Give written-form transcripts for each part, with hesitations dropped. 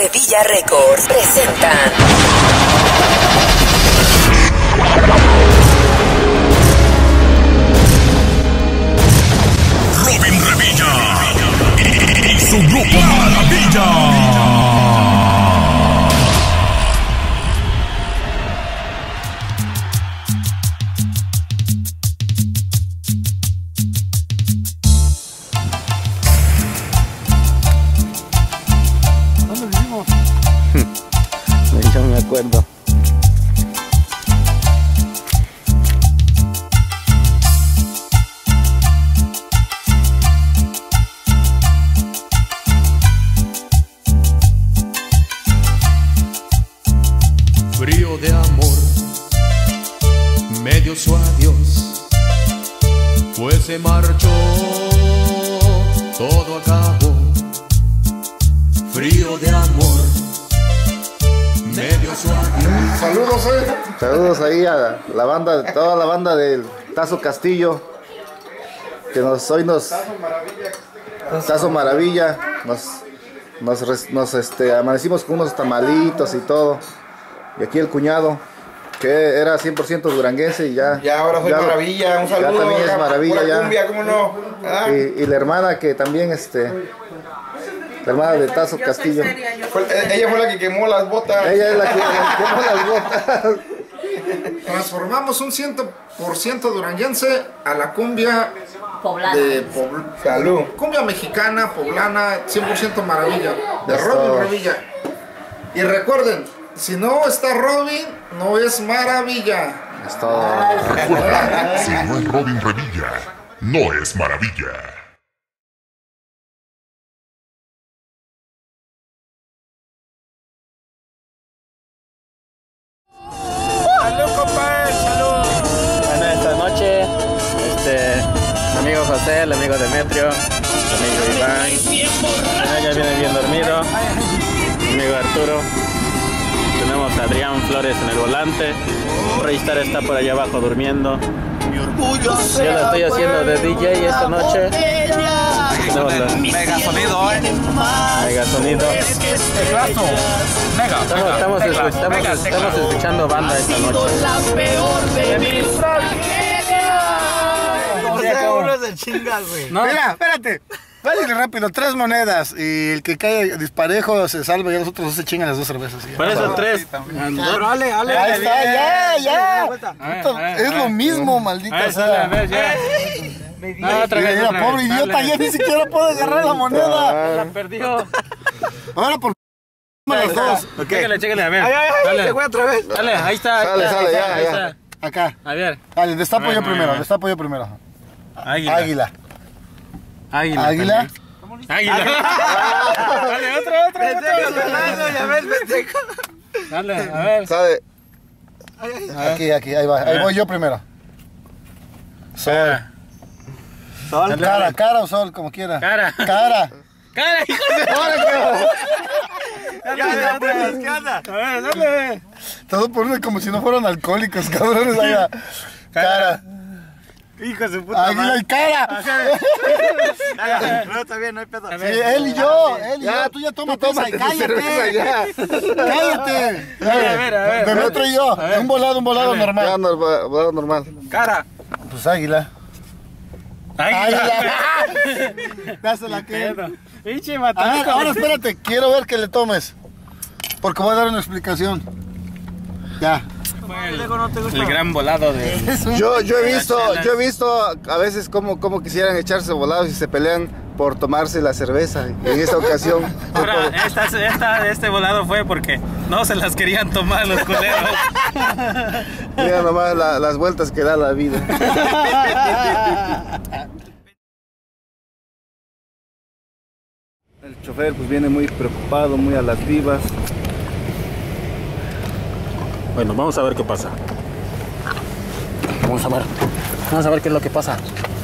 Revilla Records presentan Robin Revilla y su grupo Maravilla. Yo me acuerdo. Frío de amor, me dio su adiós, pues se marchó, todo acabó. Frío de amor, me dio su adiós. Saludos, Saludos ahí a la banda, toda la banda del Tazo Castillo, que hoy nos Tazo Maravilla, amanecimos con unos tamalitos y todo. Y aquí el cuñado, que era 100% duranguense y ya ahora soy Maravilla, un saludo. Ya también es Maravilla, pura ya. Cumbia, ¿cómo no? ¿Ah? Y la hermana que también la hermana de Tazo Castillo. Ella fue la que quemó las botas. Ella es la que quemó las botas. Transformamos un 100% duranguense a la cumbia Poblana. Salud. Cumbia mexicana, poblana, 100% Maravilla. De Robin Revilla. Y recuerden, si no está Robin, no es Maravilla. Es todo. Si no es Robin Revilla, no es Maravilla. Salud, compadre, salud. Bueno, esta noche, mi amigo José, el amigo Demetrio, el amigo Iván, ya viene bien dormido, mi amigo Arturo, tenemos a Adrián Flores en el volante, Raystar está por allá abajo durmiendo, yo lo estoy haciendo de DJ esta noche, Mega sonido, mega sonido, estamos escuchando banda esta noche. uno se chinga, güey. No. Mira, espérate. Dale rápido, 3 monedas y el que cae disparejo se salva y los otros 2 se chingan las 2 cervezas. ¿Sí? Por eso 3. Pero ale. Ahí está, ya. Es lo mismo, maldita sea. Mira, pobre idiota, ya ni siquiera puede agarrar la moneda. La perdió. Ahora por las 2. Chéquele, a ver. Dale, güey, otra vez. Dale, ahí está. Sale, ya. Está. Acá. A ver. Dale, destapo A ver, yo primero. Águila. Águila. Dale, otro. Ya ves, pendejo. Dale, a ver. Sale. Aquí, ahí va. Ahí voy yo primero. Sol. Cara o sol, como quiera. Cara, hijo de... ¿Qué onda? A ver, dale. Todo por uno como si no fueran alcohólicos, cabrones. Ahí va. Cara. Hijo de puta. Águila y cara. No, está bien, no hay pedo. Sí, él y yo. Tú ya tómate esa y cállate. Cállate. A ver. Demetrio y yo. Un volado normal. Volado normal. Cara. Pues águila. Dásela que. Pinche A ver, mataco. ahora espérate, quiero ver que le tomes. Porque voy a dar una explicación. Ya. El gran volado de... Yo he visto a veces cómo quisieran echarse volados y se pelean por tomarse la cerveza. Y en esta ocasión Ahora, este volado fue porque no se las querían tomar los culeros. mira nomás las vueltas que da la vida. El chofer pues viene muy preocupado, muy a las vivas. Bueno, vamos a ver qué pasa. Vamos a ver qué es lo que pasa.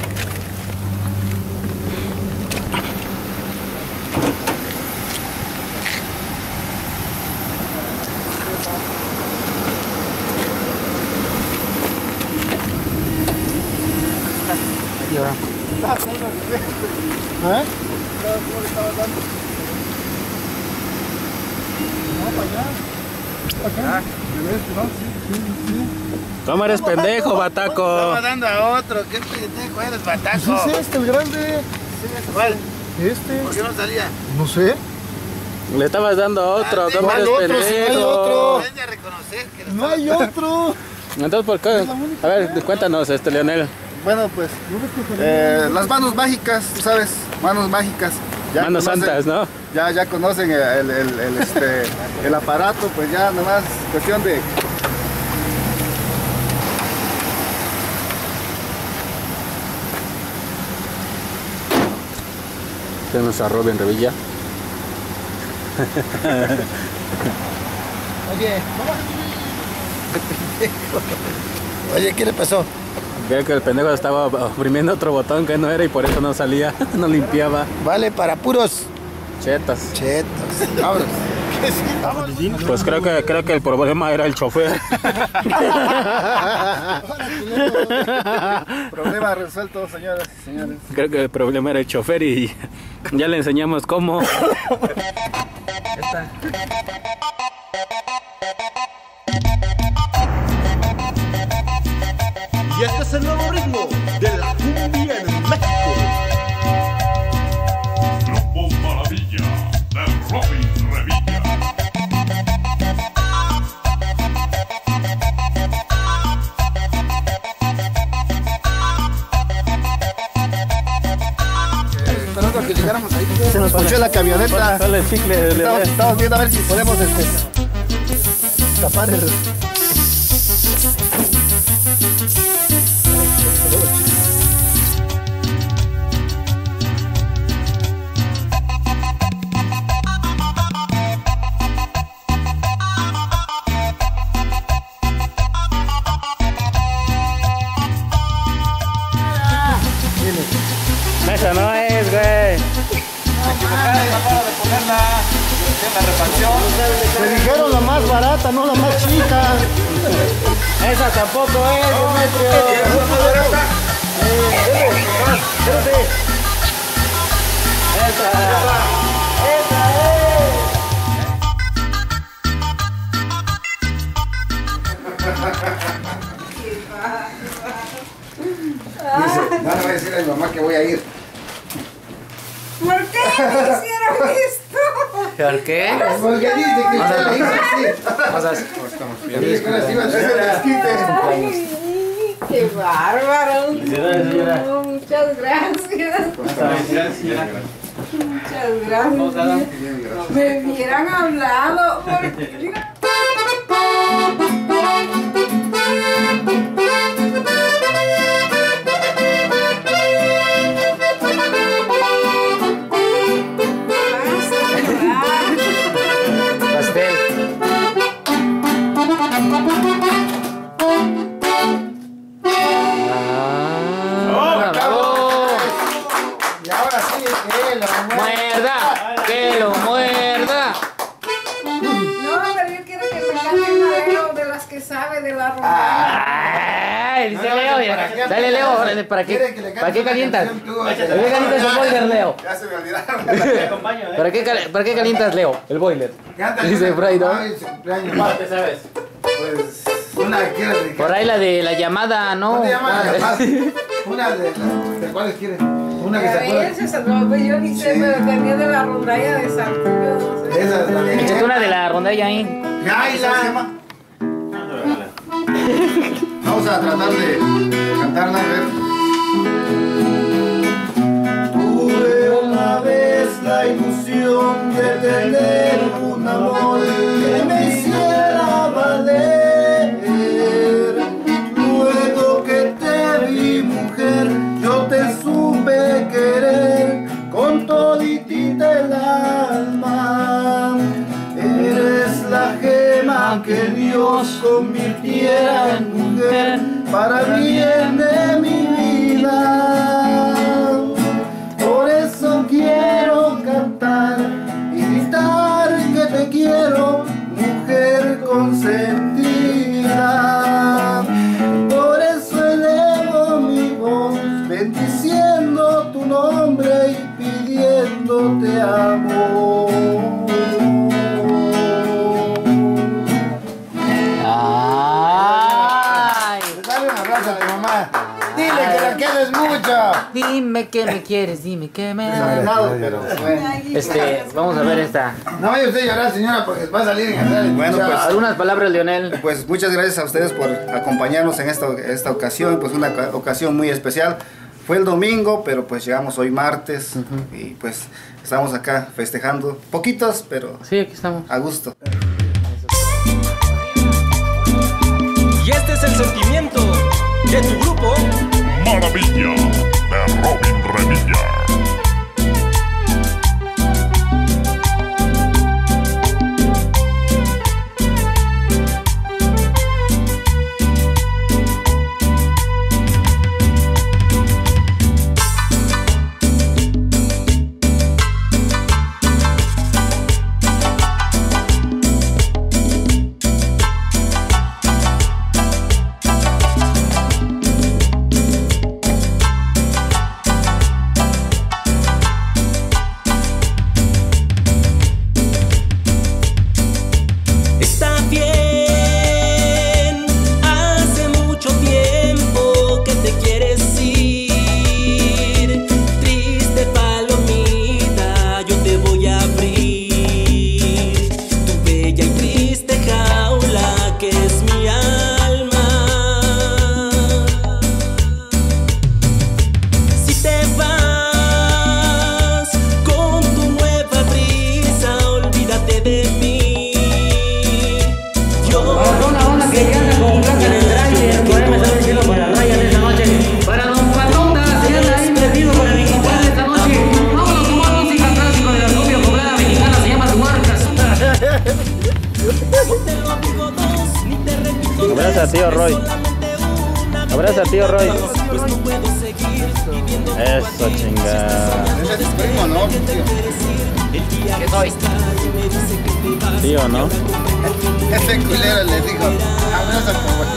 ¿Eh? ¿Cómo eres pendejo, Bataco? Estaba dando a otro. ¿Qué pendejo eres, Bataco? Pues es el grande. ¿Cuál? Este. ¿Por qué no salía? No sé. Le estabas dando a otro, ¿cómo eres ¿cuál otro? Si no hay pendejo? otro. Deben de reconocer que lo No hay otro. Entonces, ¿por qué? A ver, cuéntanos, Leonel. Bueno, pues, las manos mágicas, tú sabes, manos mágicas. Ya Manos conocen- santas, ¿no? Ya conocen el aparato, pues ya nomás cuestión de... Tenemos a Robin Revilla. Oye, ¿qué le pasó? Creo que el pendejo estaba oprimiendo otro botón que no era y por eso no salía, no limpiaba. Vale, para puros Chetas. chetos. Vámonos. Pues creo que el problema era el chofer. Problema resuelto, señoras y señores. Creo que el problema era el chofer y ya le enseñamos cómo. Y este es el nuevo ritmo de la cumbia en México. La voz maravilla de Robin Revilla. Esperando a que llegáramos ahí. Se nos escuchó la camioneta. Sale el chicle, Leonel. Estamos viendo a ver si podemos tapar el... Esa no es, güey. Me dijeron la más barata, no la más chica. Esa tampoco es, No le voy a decir a mi mamá que voy a ir. ¿Por qué me hicieron esto? ¿Por qué? Porque dice que usted la hizo así. Ay, qué bárbaro. No, muchas gracias. Muchas gracias. Me hubieran hablado. Porque... Pastel. Y ahora sí, que lo ¡Muerda! ¡Que lo muerda! No, pero yo quiero que me cante una Leo de las que sabe de la rondalla. ¡Ay! Dice Leo, mira. Dale, Leo, órale, ¿para qué calientas? ¿Para qué calientas el boiler, Leo? Ya se me olvidaron. ¿Para qué calientas, Leo? El boiler. Dice Fray, ¿no? Ay, su cumpleaños. ¿Cuál te sabes? Pues, una que quiera de... Por ahí la de la llamada, ¿no? ¿Cómo te llamas? Una de cuáles quieres. Una que se acuerde. Ese es el nombre, yo ni sé, pero tenía de la rondalla de Saltillo, no sé. Esa es la de... Échate una de la rondalla ahí. Gaila. Vamos a tratar de cantarla, a ver. Tuve una vez la ilusión de tener un amor que me hiciera valer. Luego que te vi, mujer, yo te supe querer con toditita el alma. Eres la gema que Dios convirtiera en mujer para bien de mi vida. Por eso quiero cantar y gritar que te quiero, mujer consentida. Por eso elevo mi voz, bendiciendo tu nombre y pidiéndote amor. Dime que me quieres, dime que me amas. Pero bueno. Vamos a ver esta. No vaya usted a llorar, señora, porque va a salir en cantar. Bueno, pues, Algunas palabras, Leonel. pues muchas gracias a ustedes por acompañarnos en esta ocasión, pues una ocasión muy especial. Fue el domingo, pero pues llegamos hoy martes y pues estamos acá festejando, poquitos, pero Sí, aquí estamos. a gusto. Y este es el sentimiento de tu grupo Maravilla de Robin Revilla. Abraza a tío Roy. Abraza a tío Roy. Eso, chingada. Ese es primo, ¿no? ¿Qué soy? Tío, ¿no? Ese culero le dijo, abraza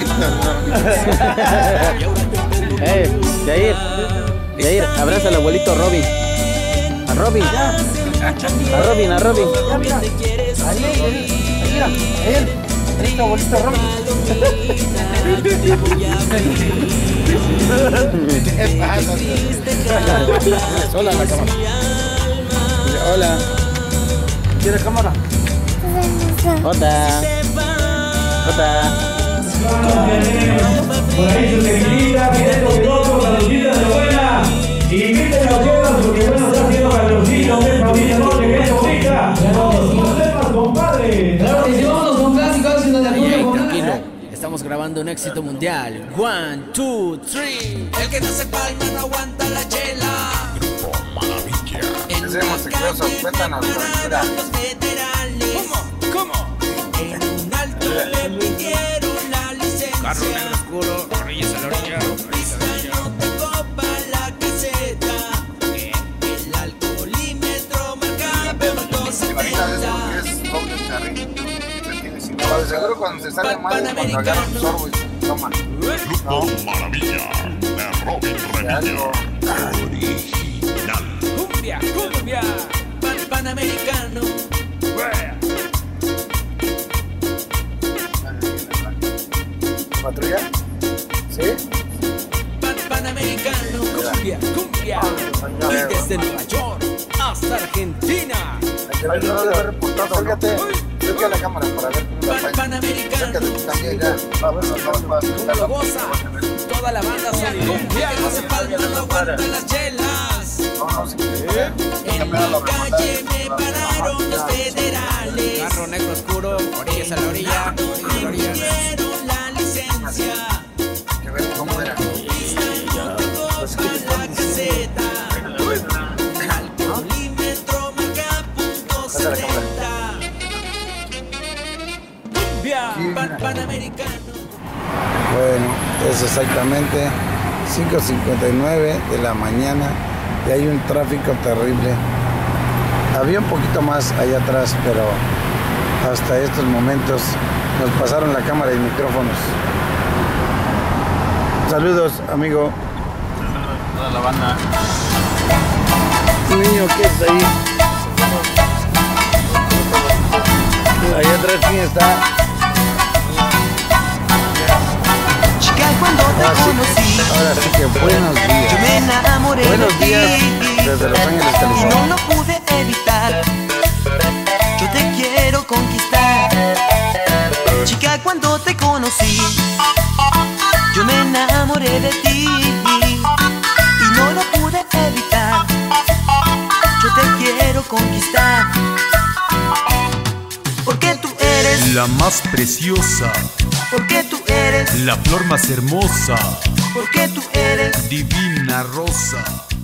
a tu abuelito. Yair, abraza al abuelito Robin. A Robin. A Robin, a Robin. Este abuelito Robin. ¿Qué pasa? Hola, la cámara. Hola. ¿Quieres cámara? Hola. Hola. Por ahí su tequilita, pidiendo piloto, saludita de buena. Inviten a todas porque bueno está haciendo calorcito, de familia noche, que es bonita. Los temas, compadre. Claro que sí, vámonos con clásicos y donde tranquilo, estamos grabando un éxito mundial. 1, 2, 3. El que no se palma no aguanta la chela. Que seamos secretos, cuéntanos la aventura. ¿Cómo? En un alto le pidieron la licencia. Carro negro oscuro, orillas a la orilla. No tengo para la caseta. El alcoholímetro marcaba 270. De seguro cuando se sale mal es cuando agarran un sorbo y toman. Grupo Maravilla de Robin Revilla. Original. Cumbia. Panamericano. ¿Patrulla? ¿Sí? Panamericano. Cumbia. Y desde Nueva York hasta Argentina. Acércate a la cámara para ver cómo la Panamericano. también ya. Lo goza. Toda la banda son cumbia. No se palma, no aguantan las chelas. En la calle me pararon los federales. Carro negro oscuro, orillas a la orilla. Me pidieron la licencia. Que ver cómo era. No tengo para la caseta. Alcoholímetro marca .70. Cumbia, Panamericano. Bueno, es exactamente 5:59 de la mañana y hay un tráfico terrible. Había un poquito más allá atrás, pero hasta estos momentos nos pasaron la cámara y micrófonos. Saludos, amigo. Toda la banda. Niño, ¿qué es ahí? Allá atrás, ¿quién está? Chica, ¿cuánto cuando te conocí. Ahora sí que buenos días. Yo me enamoré Buenos de días ti. desde Los Ángeles, Y California. no lo pude evitar. Yo te quiero conquistar. Chica, cuando te conocí, yo me enamoré de ti. Y no lo pude evitar. Yo te quiero conquistar. Porque tú eres La más preciosa, porque tú eres, la flor más hermosa, porque tú eres divina rosa.